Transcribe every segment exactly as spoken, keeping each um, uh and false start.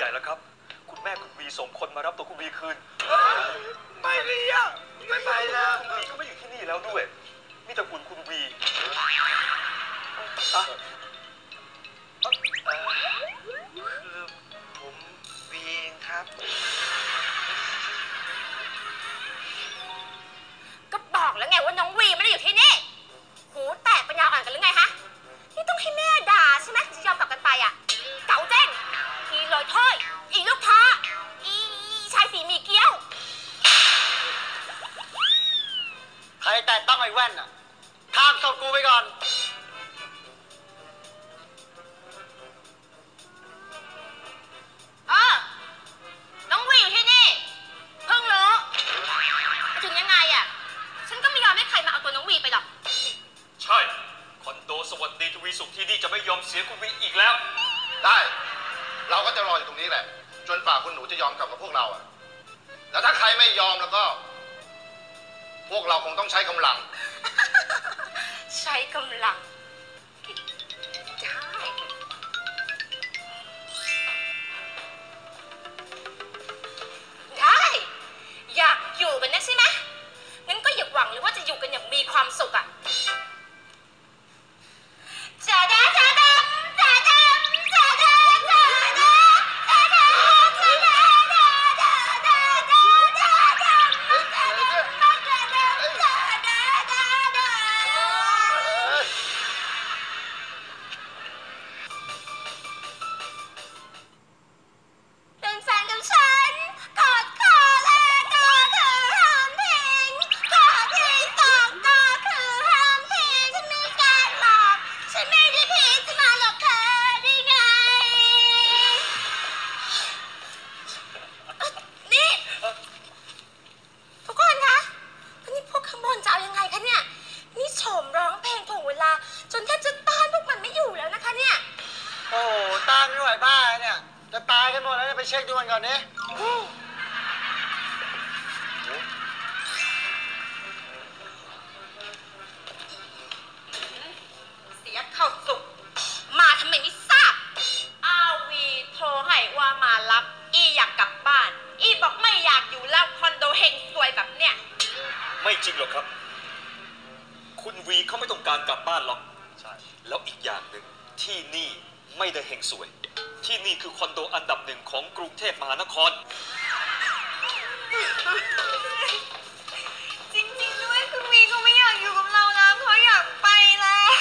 ญ่แล้วครับคุณแม่คุณวีส่งคนมารับตัวคุณวีคืนไม่ดีอ่ะไม่ไปแล้วคุณวีก็ไม่อยู่ที่นี่แล้วด้วยมีแต่คุณคุณวีคือผมวีเองครับก็บอกแล้วไงว่าน้องวีไม่ได้อยู่ที่นี่หูแตกปัญญาอ่อนกันหรือไงฮะนี่ต้องให้แม่ด่าใช่ไหมจะยอมกลับกันไปอ่ะเก๋าเจ้งทีลอยถ้อยอีลูกท้าอีชายสีมีเกี้ยวใครแต่ต้องไอ้แว่นอ่ะข้ามศพกูไปก่อนเออน้องวีอยู่ที่นี่เพิ่งรู้ถึงยังไงอ่ะฉันก็ไม่ยอมให้ใครมาเอาตัวน้องวีไปหรอกใช่คอนโดสวัสดีทวีสุขที่นี่จะไม่ยอมเสียคุณวีอีกแล้วได้เราก็จะรออยู่ตรงนี้แหละจนฝ่าคุณหนูจะยอมกลับกับพวกเราอ่ะแล้วถ้าใครไม่ยอมแล้วก็พวกเราคงต้องใช้กำลังใช้กำลังได้ได้อยากอยู่กันนะใช่ไหมงั้นก็อย่าหวังเลยว่าจะอยู่กันอย่างมีความสุขอ่ะจะได้จะได้จะได้จะได้จะได้จะได้จะได้เป็นแฟนกับฉันกอดคอแรกก็คือห้ามทิ้งกอดที่สองก็คือห้ามทิ้งฉันไม่การหลอกฉันไม่ได้ผิดจะมาหลอกเธอได้ไงนี่ทุกคนคะนี่พวกข้างบนจะเอายังไงคะเนี่ยนี่โฉมร้องเพลงถ่วงเวลาจนแทบจะต้านพวกมันไม่อยู่แล้วนะคะเนี่ยโอ้ต้านไม่ไหวบ้าเนี่ยจะตายกันหมดแล้วไปเช็คดูมันก่อนนี่เสียเข้าสุกมาทำไมไม่ทราบอาวีโทรให้ว่ามารับอีอยากกลับบ้านอีบอกไม่อยากอยู่แล้วคอนโดเฮงสวยแบบเนี้ยไม่จริงหรอกครับคุณวีเขาไม่ต้องการกลับบ้านหรอกใช่แล้วอีกอย่างหนึ่งที่นี่ไม่ได้เฮงสวยที่นี่คือคอนโดอันดับหนึ่งของกรุงเทพมหานครจริงๆด้วยคุณวีเขาไม่อยากอยู่กับเราแล้วเขาอยากไปแล้ว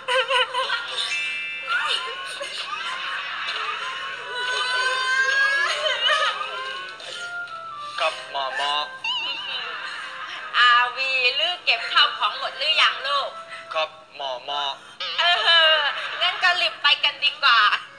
กับหมอมออาวีลูกเก็บข้าวของหมดหรือยังลูกกับหมอมอเอองั้นก็รีบไปกันดีกว่า